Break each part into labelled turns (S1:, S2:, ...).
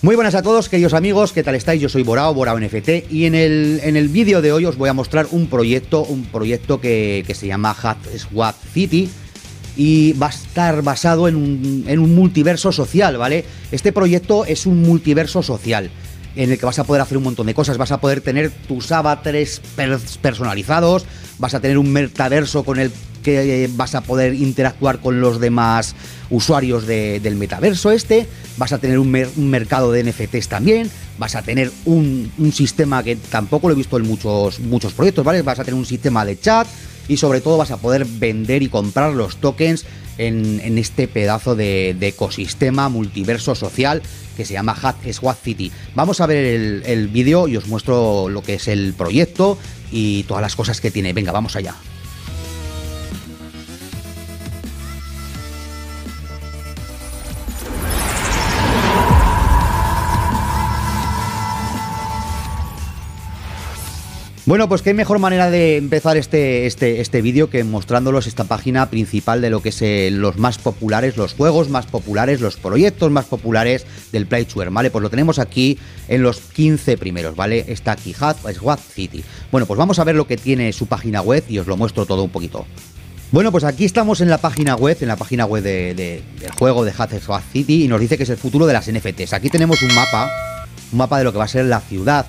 S1: Muy buenas a todos, queridos amigos, ¿qué tal estáis? Yo soy Borao NFT, y en el vídeo de hoy os voy a mostrar un proyecto que se llama HutzSwap City y va a estar basado en un multiverso social, ¿vale? Este proyecto es un multiverso social en el que vas a poder hacer un montón de cosas, vas a poder tener tus avatares personalizados, vas a tener un metaverso con el que vas a poder interactuar con los demás usuarios del metaverso vas a tener un mercado de NFTs también, vas a tener un sistema que tampoco lo he visto en muchos proyectos, ¿vale? Vas a tener un sistema de chat y sobre todo vas a poder vender y comprar los tokens en este pedazo de ecosistema multiverso social que se llama HutzSwap City. Vamos a ver el vídeo y os muestro lo que es el proyecto y todas las cosas que tiene. Venga, vamos allá. Bueno, pues qué mejor manera de empezar este vídeo que mostrándolos esta página principal de lo que es los más populares, los juegos más populares, los proyectos más populares del Play to Earn, ¿vale? Pues lo tenemos aquí en los 15 primeros, ¿vale? Está aquí HutzSwap City. Bueno, pues vamos a ver lo que tiene su página web y os lo muestro todo un poquito. Bueno, pues aquí estamos en la página web del juego de HutzSwap City y nos dice que es el futuro de las NFTs. Aquí tenemos un mapa de lo que va a ser la ciudad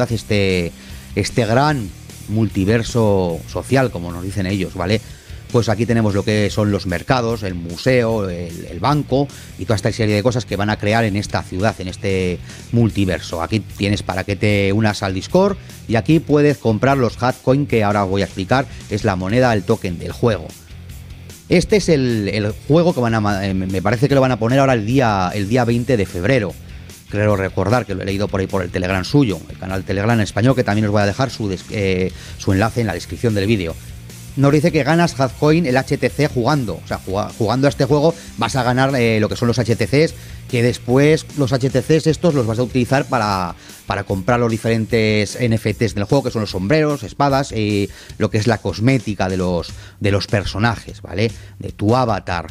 S1: este gran multiverso social, como nos dicen ellos, ¿vale? Pues aquí tenemos lo que son los mercados, el museo, el banco y toda esta serie de cosas que van a crear en esta ciudad, en este multiverso. Aquí tienes para que te unas al Discord y aquí puedes comprar los Hutcoin, que ahora os voy a explicar, es la moneda, el token del juego. Este es el juego que me parece que lo van a poner ahora el día 20 de febrero. Creo recordar que lo he leído por ahí por el Telegram suyo, el canal Telegram en español, que también os voy a dejar su enlace en la descripción del vídeo. Nos dice que ganas Hutcoin, el HTC jugando. O sea, jugando a este juego vas a ganar lo que son los HTCs, que después los HTCs estos los vas a utilizar para comprar los diferentes NFTs del juego, que son los sombreros, espadas y lo que es la cosmética de los personajes, ¿vale? De tu avatar.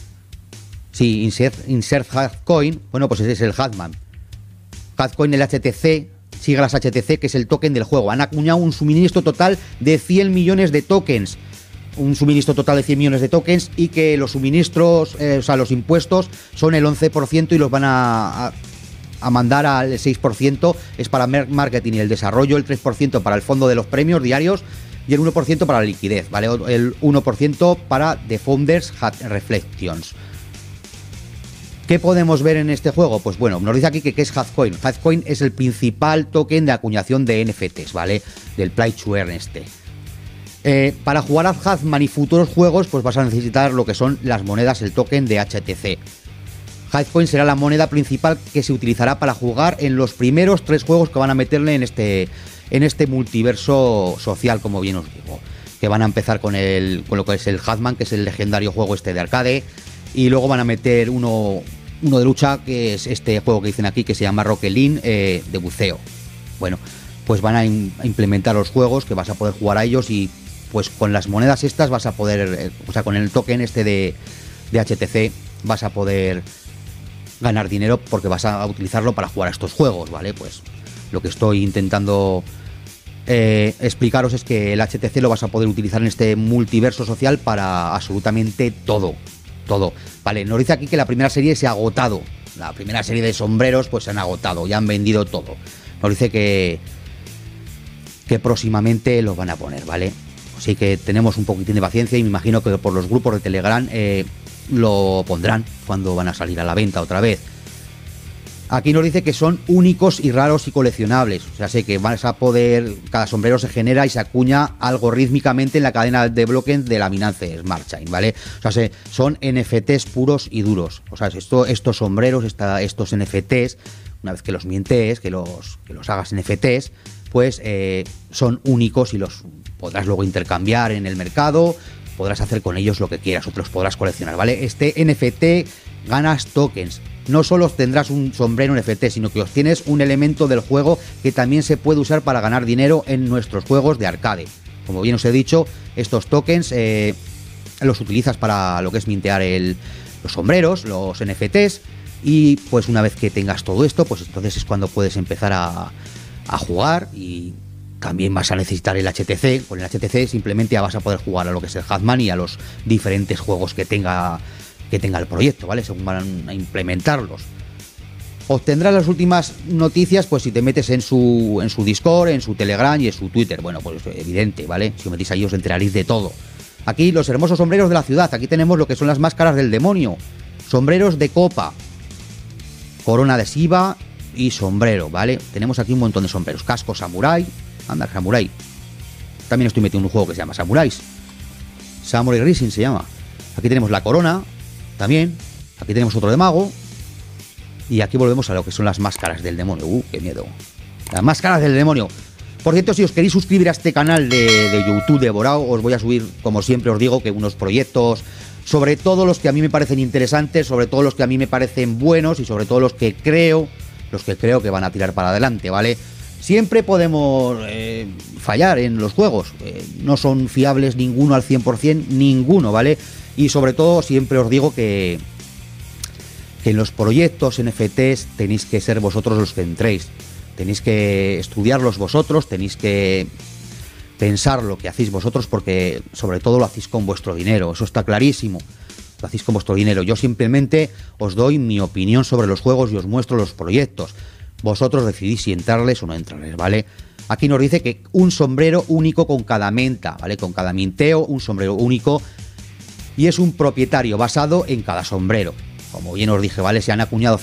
S1: Sí, insert Hutcoin, bueno, pues ese es el Hutman. Hutcoin, el HTC, siglas HTC, que es el token del juego. Han acuñado un suministro total de 100 millones de tokens. Un suministro total de 100 millones de tokens y que los suministros, los impuestos son el 11% y los van a mandar al 6%. Es para marketing y el desarrollo, el 3% para el fondo de los premios diarios y el 1% para la liquidez, ¿vale? El 1% para The Founders Reflections. ¿Qué podemos ver en este juego? Pues bueno, nos dice aquí que es Hutcoin. Hutcoin es el principal token de acuñación de NFTs, ¿vale? Del Play to Earn Para jugar a Hutman y futuros juegos, pues vas a necesitar lo que son las monedas, el token de HTC. Hutcoin será la moneda principal que se utilizará para jugar en los primeros 3 juegos que van a meterle en este multiverso social, como bien os digo. Que van a empezar con lo que es el Hutman, que es el legendario juego de arcade. Y luego van a meter uno de lucha, que es este juego que dicen aquí, que se llama Rocket League, de buceo. Bueno, pues van a implementar los juegos, que vas a poder jugar a ellos y pues con las monedas estas vas a poder, con el token de HTC vas a poder ganar dinero porque vas a utilizarlo para jugar a estos juegos, ¿vale? Pues lo que estoy intentando explicaros es que el HTC lo vas a poder utilizar en este multiverso social para absolutamente todo, vale. Nos dice aquí que la primera serie se ha agotado, la primera serie de sombreros pues se han agotado, ya han vendido todo. Nos dice que próximamente los van a poner, ¿vale? Así que tenemos un poquitín de paciencia y me imagino que por los grupos de Telegram lo pondrán cuando van a salir a la venta otra vez. Aquí nos dice que son únicos y raros y coleccionables. O sea, sé que vas a poder, cada sombrero se genera y se acuña algorítmicamente en la cadena de bloques de la Binance Smart Chain, ¿vale? O sea, son NFTs puros y duros. O sea, estos sombreros, estos NFTs, una vez que los mintes, que los hagas NFTs, pues son únicos y los podrás luego intercambiar en el mercado, podrás hacer con ellos lo que quieras o los podrás coleccionar, ¿vale? Este NFT ganas tokens. No solo tendrás un sombrero NFT, sino que obtienes un elemento del juego que también se puede usar para ganar dinero en nuestros juegos de arcade. Como bien os he dicho, estos tokens los utilizas para lo que es mintear los sombreros, los NFTs, Y pues una vez que tengas todo esto, pues entonces es cuando puedes empezar a jugar. Y también vas a necesitar el HTC. Con el HTC simplemente ya vas a poder jugar a lo que es el Hatman y a los diferentes juegos que tenga el proyecto, ¿vale? Según van a implementarlos. Obtendrás las últimas noticias pues si te metes en su Discord, en su Telegram y en su Twitter. Bueno, pues evidente, ¿vale? Si os metéis ahí os enteraréis de todo. Aquí los hermosos sombreros de la ciudad. Aquí tenemos lo que son las máscaras del demonio. Sombreros de copa. Corona adhesiva y sombrero, ¿vale? Tenemos aquí un montón de sombreros. Casco samurai. Anda, samurai. También estoy metiendo en un juego que se llama Samurais. Samurai Rising se llama. Aquí tenemos la corona. También. Aquí tenemos otro de mago. Y aquí volvemos a lo que son las máscaras del demonio. ¡Qué miedo! Las máscaras del demonio. Por cierto, si os queréis suscribir a este canal de YouTube de Borao, os voy a subir, como siempre os digo, que unos proyectos, sobre todo los que a mí me parecen interesantes, sobre todo los que a mí me parecen buenos y sobre todo los que creo que van a tirar para adelante, ¿vale? Siempre podemos fallar en los juegos. No son fiables ninguno al 100%, ninguno, ¿vale? Y sobre todo siempre os digo que en los proyectos NFTs tenéis que ser vosotros los que entréis. Tenéis que estudiarlos vosotros, tenéis que pensar lo que hacéis vosotros porque sobre todo lo hacéis con vuestro dinero. Eso está clarísimo. Lo hacéis con vuestro dinero. Yo simplemente os doy mi opinión sobre los juegos y os muestro los proyectos. Vosotros decidís si entrarles o no entrarles, ¿vale? Aquí nos dice que un sombrero único con cada menta, ¿vale? Con cada minteo, un sombrero único. Y es un propietario basado en cada sombrero. Como bien os dije, ¿vale? Se han acuñado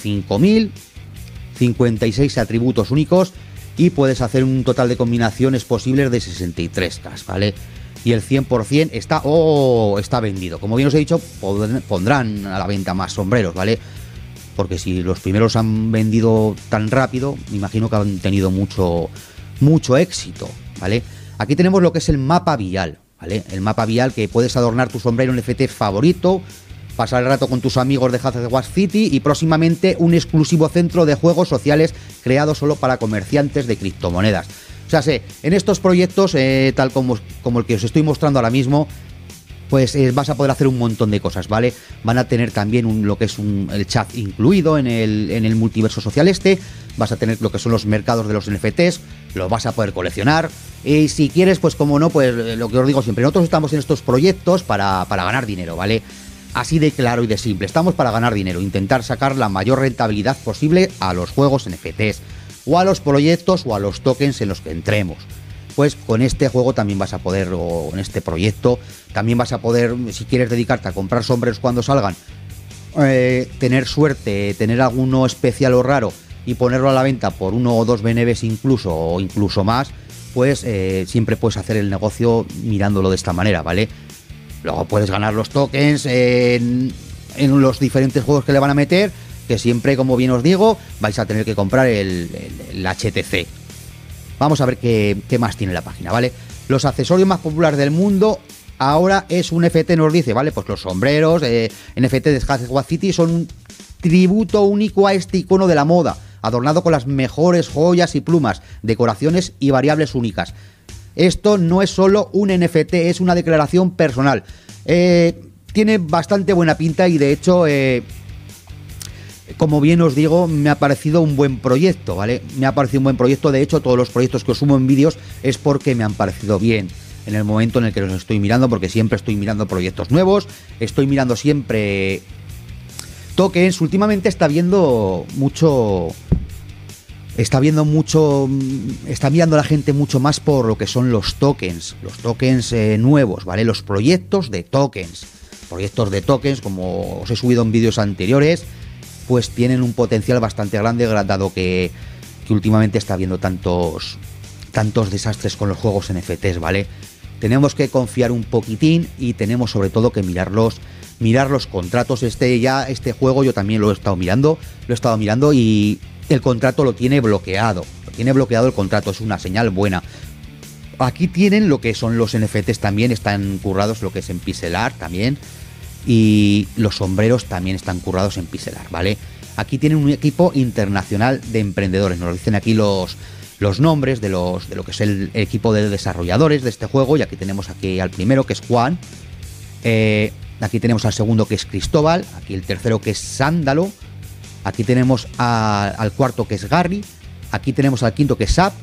S1: 5.056 atributos únicos y puedes hacer un total de combinaciones posibles de 63, ¿vale? Y el 100% está vendido. Como bien os he dicho, pondrán a la venta más sombreros, ¿vale? Porque si los primeros han vendido tan rápido, me imagino que han tenido mucho éxito, ¿vale? Aquí tenemos lo que es el mapa vial, ¿vale? El mapa vial que puedes adornar tu sombrero NFT favorito, pasar el rato con tus amigos de Hazard City y próximamente un exclusivo centro de juegos sociales creado solo para comerciantes de criptomonedas. O sea, en estos proyectos, tal como el que os estoy mostrando ahora mismo, pues vas a poder hacer un montón de cosas, ¿vale? Van a tener también lo que es el chat incluido en el multiverso social vas a tener lo que son los mercados de los NFTs, los vas a poder coleccionar y si quieres, pues como no, pues lo que os digo siempre, nosotros estamos en estos proyectos para ganar dinero, ¿vale? Así de claro y de simple, estamos para ganar dinero, intentar sacar la mayor rentabilidad posible a los juegos NFTs, o a los proyectos o a los tokens en los que entremos. Pues con este juego también vas a poder, o en este proyecto, también vas a poder, si quieres dedicarte a comprar sombreros cuando salgan, tener suerte, tener alguno especial o raro y ponerlo a la venta por 1 o 2 BNBs incluso, o incluso más, pues siempre puedes hacer el negocio mirándolo de esta manera, ¿vale? Luego puedes ganar los tokens en los diferentes juegos que le van a meter, que siempre, como bien os digo, vais a tener que comprar el HTC. Vamos a ver qué más tiene la página, ¿vale? Los accesorios más populares del mundo ahora es un NFT, nos dice, ¿vale? Pues los sombreros, NFT de Hazard City son un tributo único a este icono de la moda, adornado con las mejores joyas y plumas, decoraciones y variables únicas. Esto no es solo un NFT, es una declaración personal. Tiene bastante buena pinta y de hecho, como bien os digo, me ha parecido un buen proyecto, ¿vale? Me ha parecido un buen proyecto. De hecho, todos los proyectos que os sumo en vídeos es porque me han parecido bien en el momento en el que los estoy mirando, porque siempre estoy mirando proyectos nuevos, estoy mirando siempre tokens. Últimamente está mirando la gente mucho más por lo que son los tokens nuevos, ¿vale? Los proyectos de tokens, como os he subido en vídeos anteriores, pues tienen un potencial bastante grande, dado que últimamente está habiendo tantos desastres con los juegos NFTs, ¿vale? Tenemos que confiar un poquitín y tenemos sobre todo que mirar los contratos. Este juego yo también lo he estado mirando y el contrato lo tiene bloqueado. El contrato, es una señal buena. Aquí tienen lo que son los NFTs también, están currados lo que es en pixel art también. Y los sombreros también están currados en pixel art, ¿vale? Aquí tienen un equipo internacional de emprendedores. Nos dicen aquí los nombres de lo que es el equipo de desarrolladores de este juego. Y aquí tenemos al primero, que es Juan. Aquí tenemos al segundo, que es Cristóbal. Aquí el tercero, que es Sándalo. Aquí tenemos al cuarto, que es Gary. Aquí tenemos al quinto, que es Sap.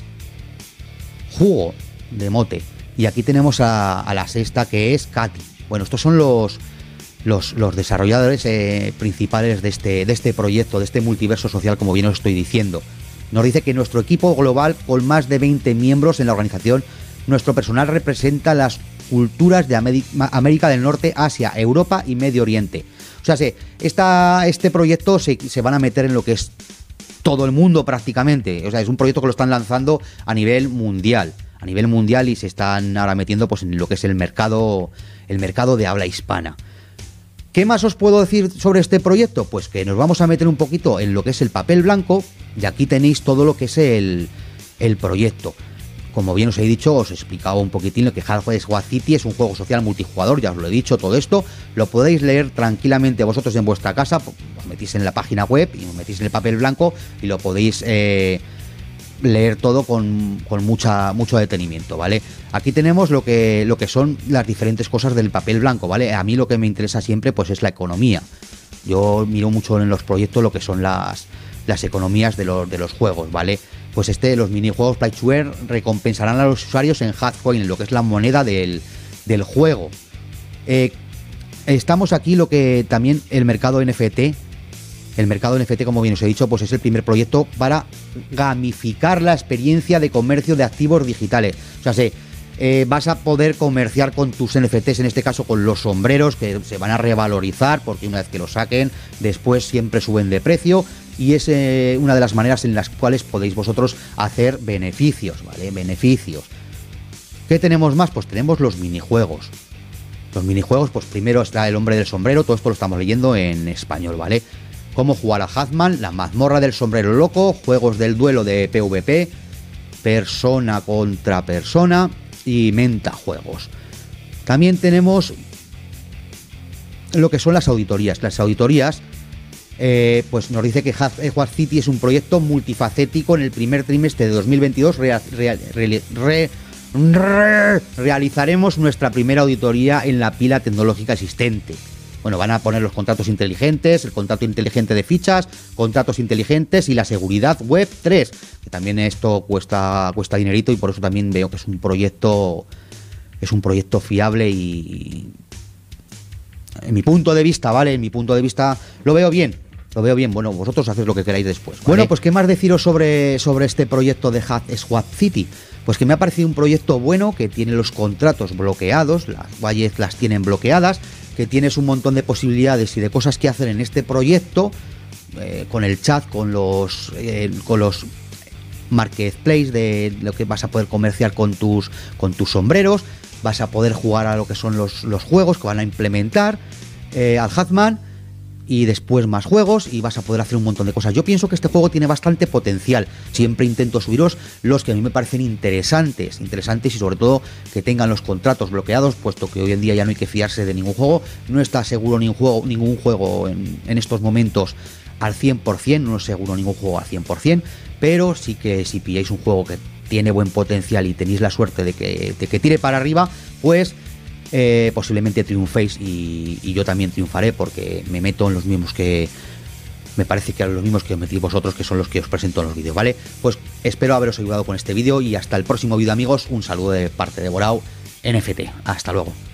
S1: Jugo de mote. Y aquí tenemos a la sexta, que es Katy. Bueno, estos son los desarrolladores principales de este proyecto, de este multiverso social, como bien os estoy diciendo. Nos dice que nuestro equipo global, con más de 20 miembros en la organización, nuestro personal representa las culturas de América del Norte, Asia, Europa y Medio Oriente. O sea, este proyecto se van a meter en lo que es todo el mundo prácticamente. O sea, es un proyecto que lo están lanzando a nivel mundial. Y se están ahora metiendo pues en lo que es el mercado de habla hispana. ¿Qué más os puedo decir sobre este proyecto? Pues que nos vamos a meter un poquito en lo que es el papel blanco, y aquí tenéis todo lo que es el proyecto. Como bien os he dicho, os he explicado un poquitín lo que Half-Life Squad City es un juego social multijugador, ya os lo he dicho, todo esto lo podéis leer tranquilamente vosotros en vuestra casa, os metís en la página web y os metís en el papel blanco y lo podéis leer todo con mucho detenimiento, ¿vale? Aquí tenemos lo que son las diferentes cosas del papel blanco, ¿vale? A mí lo que me interesa siempre pues es la economía. Yo miro mucho en los proyectos lo que son las economías de los juegos, ¿vale? Pues los minijuegos Play to Earn recompensarán a los usuarios en Hardcoin, en lo que es la moneda del juego. Estamos aquí lo que también el mercado NFT. El mercado NFT, como bien os he dicho, pues es el primer proyecto para gamificar la experiencia de comercio de activos digitales. O sea, vas a poder comerciar con tus NFTs, en este caso con los sombreros, que se van a revalorizar porque una vez que los saquen, después siempre suben de precio. Y es una de las maneras en las cuales podéis vosotros hacer beneficios, ¿vale? Beneficios. ¿Qué tenemos más? Pues tenemos los minijuegos. Los minijuegos, pues primero está el hombre del sombrero, todo esto lo estamos leyendo en español, ¿vale? Cómo jugar a Hatman, la mazmorra del sombrero loco, juegos del duelo de PvP, persona contra persona y mentajuegos. También tenemos lo que son las auditorías. Las auditorías, pues nos dice que Half-Life City es un proyecto multifacético. En el primer trimestre de 2022 realizaremos nuestra primera auditoría en la pila tecnológica existente. Bueno, van a poner los contratos inteligentes, el contrato inteligente de fichas, contratos inteligentes y la seguridad web 3, que también esto cuesta dinerito, y por eso también veo que es un proyecto fiable y en mi punto de vista, ¿vale? En mi punto de vista lo veo bien. Bueno, vosotros hacéis lo que queráis después, ¿vale? Bueno, pues qué más deciros sobre este proyecto de Half-Life Squad City. Pues que me ha parecido un proyecto bueno, que tiene los contratos bloqueados, las wallets las tienen bloqueadas, que tienes un montón de posibilidades y de cosas que hacer en este proyecto, con el chat, con los marketplace, de lo que vas a poder comerciar con tus sombreros, vas a poder jugar a lo que son los juegos que van a implementar al Hatman, y después más juegos, y vas a poder hacer un montón de cosas. Yo pienso que este juego tiene bastante potencial. Siempre intento subiros los que a mí me parecen interesantes y sobre todo que tengan los contratos bloqueados, puesto que hoy en día ya no hay que fiarse de ningún juego. No está seguro ningún juego en estos momentos al 100%, no es seguro ningún juego al 100%, pero sí que si pilláis un juego que tiene buen potencial y tenéis la suerte de que tire para arriba, pues posiblemente triunféis y yo también triunfaré, porque me meto en los mismos que me parece que los mismos que os metís vosotros, que son los que os presento en los vídeos, ¿vale? Pues espero haberos ayudado con este vídeo y hasta el próximo vídeo, amigos. Un saludo de parte de Borao NFT. Hasta luego.